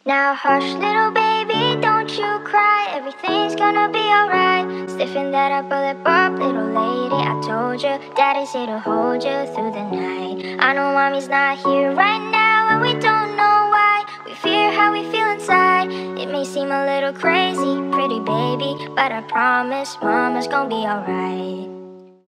Now hush little baby, don't you cry, everything's gonna be alright. Stiffen that upper lip up, little lady, I told you, daddy's here to hold you through the night. I know mommy's not here right now, and we don't know why. We fear how we feel inside. It may seem a little crazy, pretty baby, but I promise mama's gonna be alright.